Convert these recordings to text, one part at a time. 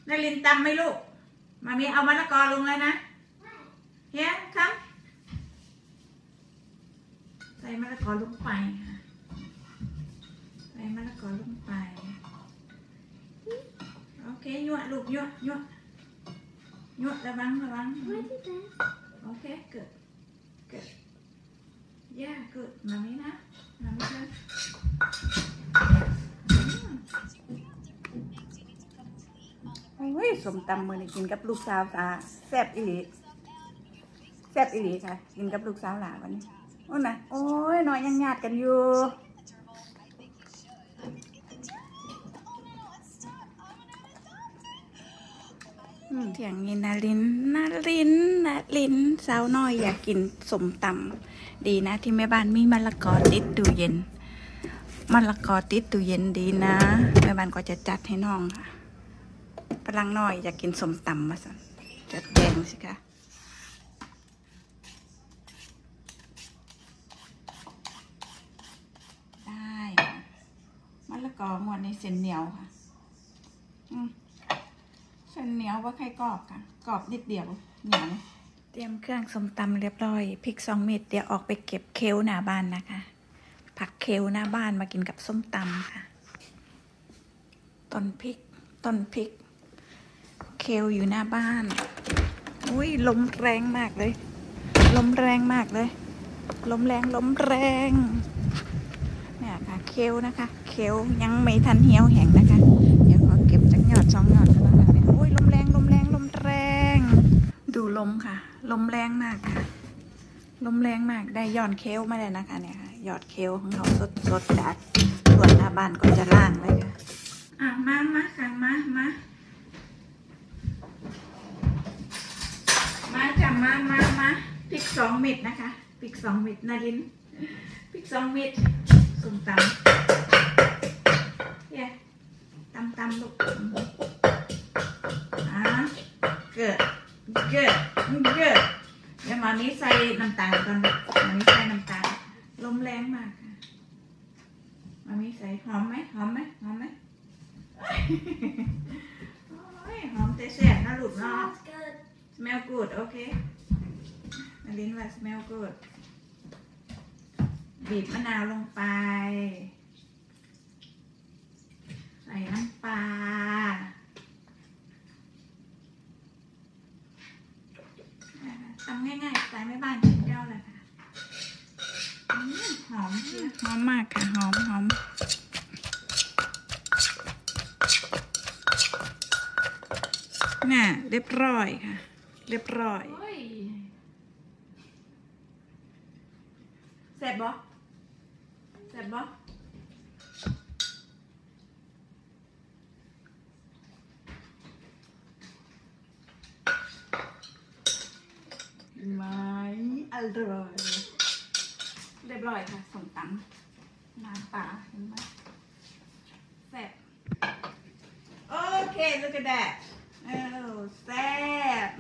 นารินตำไหมลูกมามีเอามะละกอลงแล้วนะเฮียครับใส่มะละกอลงไปใส่มะละกอลงไปโอเคยั่วลูกยั่วระวังโอเคเกิดย่าเกิดมามีนะมามีเลยโอ้ยสมตำมือนี่กินกับลูกสาวตาแซ่บอีหลีค่ะกินกับลูกสาวหลานวันนี้โอ้นะโอ้ยน้อยยังญาติกันอยู่เที่ยงนี้นารินสาวน้อยอยากกินสมตำดีนะที่แม่บ้านมีมะละกอติดตู้เย็นดีนะแม่บ้านก็จะจัดให้น้องค่ะพลังน้อยอยากกินสมตำมาสั่นจัดแจงสิคะได้มะละกอหมดในเส้นเหนียวค่ะเส้นเหนียวว่าใครกรอบค่ะกรอบนิดเดียวเหนียวเตรียมเครื่องสมตำเรียบร้อยพริก2 เม็ดเดี๋ยวออกไปเก็บเคลหน้าบ้านนะคะผักเคลหน้าบ้านมากินกับส้มตำค่ะต้นพริกเคลอยู่หน้าบ้านอุ้ยลมแรงมากเลยลมแรงเนี่ยค่ะเคลนะคะเคลยังไม่ทันเหี่ยวแห้งนะคะเดี๋ยวขอเก็บจากยอด2 ยอดกันแล้วเนี่ยอุ้ยลมแรงดูลมค่ะลมแรงมากค่ะลมแรงมากได้ยอดเคลมาเลยนะคะเนี่ยค่ะยอดเคลของเราสดจากส่วนหน้าบ้านก็จะล่างเลยค่ะมาค่ะมาจ้ะมาพริก2 เม็ดนะคะพริก2 เม็ดนารินพริก2 เม็ดส้มตำเนี่ยตำลูกเกิดเดี๋ยวมานี้ใส่น้ำตาลก่อนมานี้ใส่น้ำตาลลมแรงมากค่ะมานี้ใส่หอมไหมโอ้ยหอมแต่แซ่บนะลูกเนาะ smell good โอเคนารินว่า smell good บีบมะนาวลงไปใส่น้ำปลาทำง่ายๆสไตล์แม่บ้านกินเจ้าเลยค่ะหอมมากค่ะหอมน่ะเรียบร้อยค่ะแซ่บบ่ไม่อร่อยเรียบร้อยค่ะส้มตำน้ำปลาเห็นไหมแซ่บโอเค look at that แซ่บ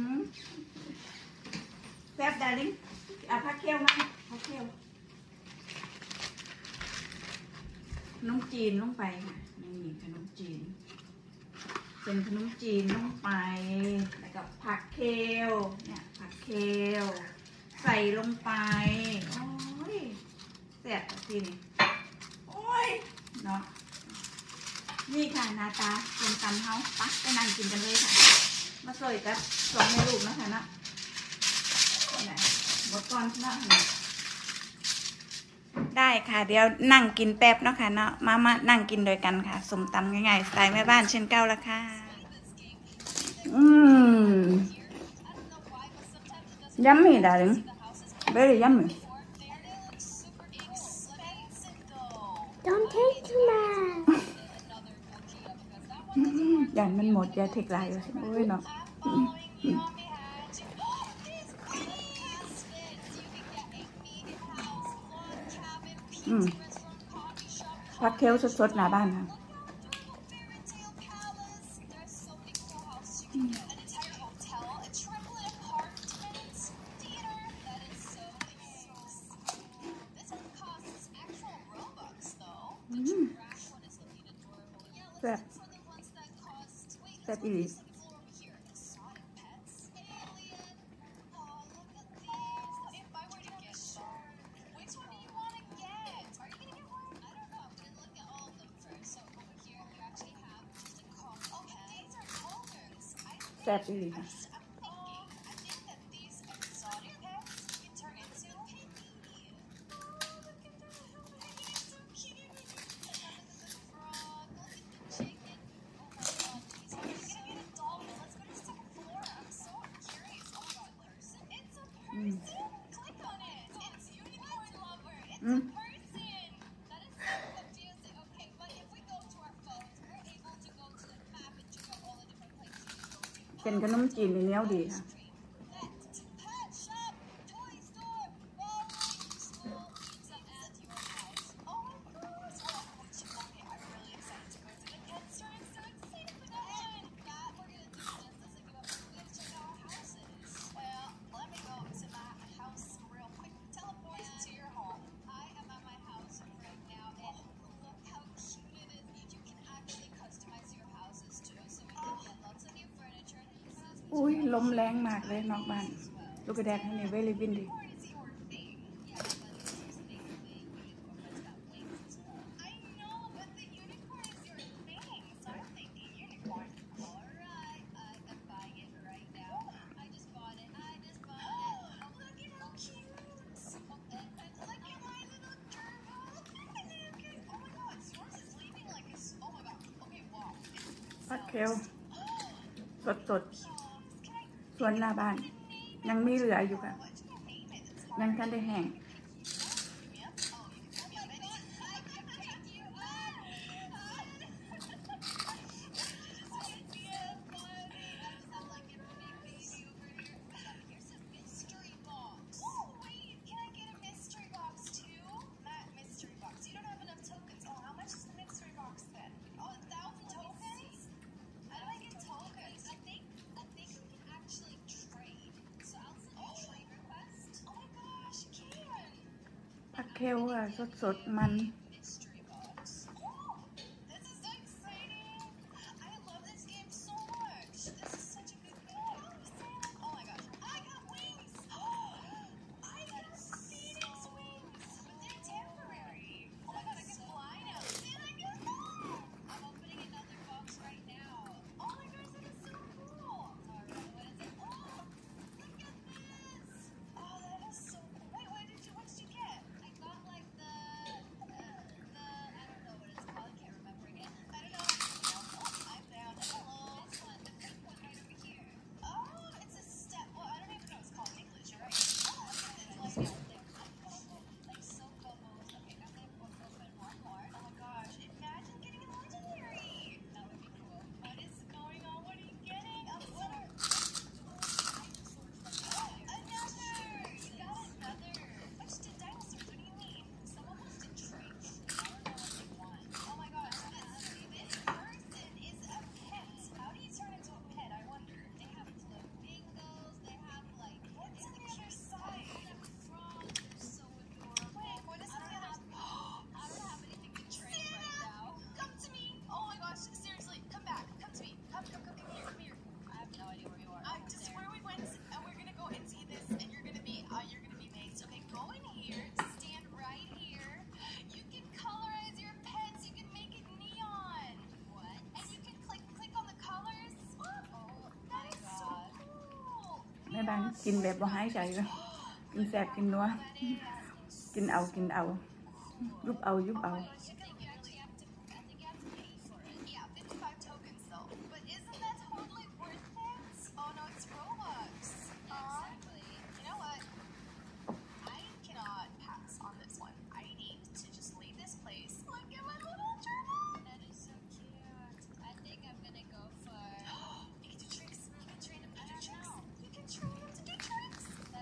ดาริ่งผักเคี่ยวมาผักเคี่ยวขนมจีนลงไปค่ะนี่ขนมจีนเป็นขนมจีนลงไปแล้วก็ผักเคลเนี่ยผักเคลใส่ลงไปโอ้ยแซ่บสินี่โอ้ยเนาะนี่ค่ะหน้าตาส้มตำเขาปักไปนั่งกินกันเลยค่ะมาสวยกับ2 แม่ลูกนะคะนะหมดก่อนนะได้ค่ะเดี๋ยวนั่งกินแป๊บเนาะค่ะเนาะมานั่งกินโดยกันค่ะส้มตำง่ายๆสไตล์แม่บ้านเช่นเก้าละค่ะyummy darling very yummy don't take too much อย่างมันหมดอย่าเทคลายเลยโอ้ยเนาะผักเคลสดๆหน้าบ้านค่ะแบบแซ่บอีหลี แซ่บอีหลีค่ะ เป็นขนมจีนเหนียวดีค่ะ อุ้ยลมแรงมากเลยนอกบ้านลูกกระแดกให้ในเวลิวินดิผักเคลสดๆส่วนหน้าบ้านยังมีเหลืออยู่ค่ะยังทันได้แห้งผักเคลอ่ะสดๆมัน แม่บ้านกินแบบบ่หายใจเลยกินแสบกินนัวกินเอายุบเอา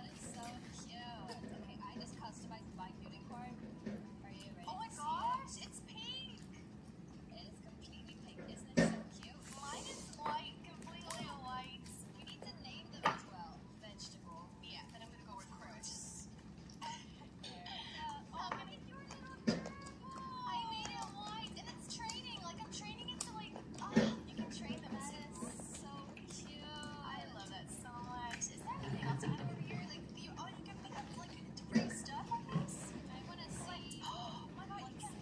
Oh my gosh, it's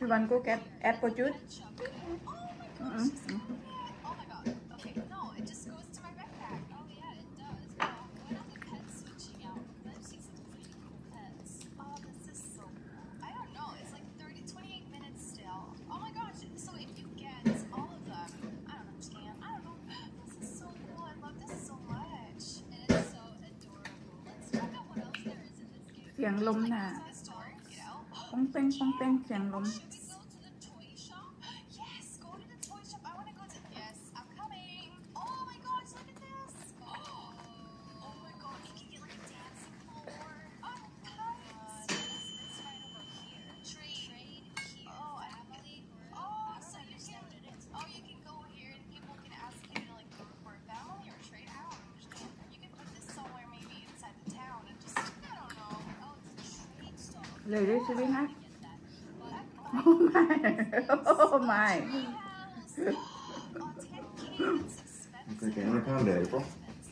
You want go get apple juice? Oh my god. Okay, no, it just goes to my backpack. Oh yeah, it does. When are the pets switching out? I've seen some pretty cool pets. Oh, this is so cool. I don't know. It's like 28 minutes still. Oh my gosh. So if you get all of them, I don't understand. I don't know. This is so cool. I love this so much. And it's so adorable. Let's check out what else there is in this game. เสียงลมน่ะ To the store, you know? ป้องเป้งป้องเป้งเสียงลม Should we go to the toy shop? Yes, go to the toy shop. I want to go to. Yes, I'm coming. Oh my gosh, look at this. Oh my god, you can get like a dancing floor. Oh, kites. It's right over here. Trade here. Oh, family. Oh, so you can. Oh, you can go here and people can ask you to like go for a family or trade. I don't understand. You can put this somewhere maybe inside the town and just. I don't know. Oh, it's a trade store. เลยได้ชีวิตนะ Oh my Oh my Okay, can I come there, April?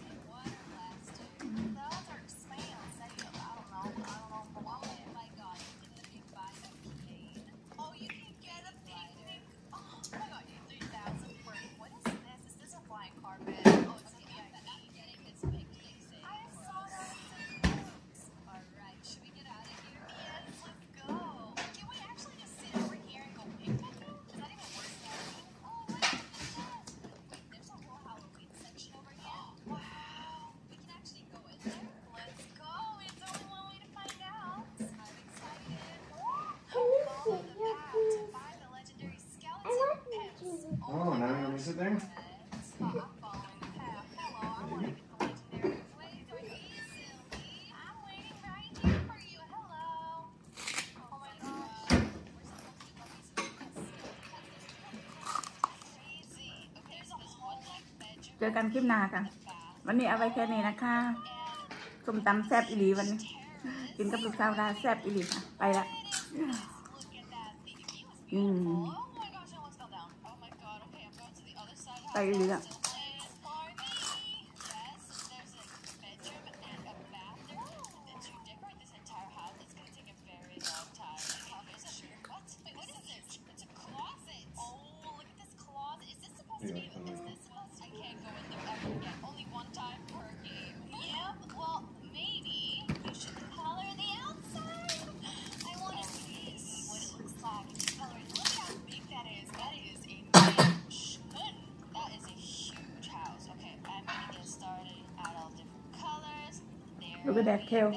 Oh, now you're gonna sit there? เจอกันคลิปหน้าค่ะ วันนี้เอาไว้แค่นี้นะคะส้มตำแซ่บอีหลีวันนี้ กินกับลูกสาวดาแซ่บอีหลีค่ะ ไปละไปอีหลีอ่ะลูกกระแดกเทล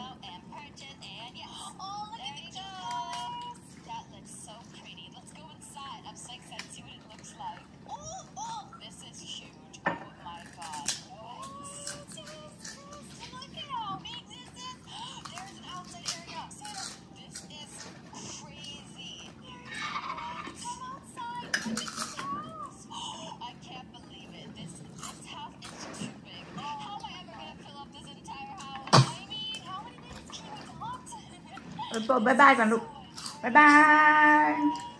บายบายก่อนลูกบายบาย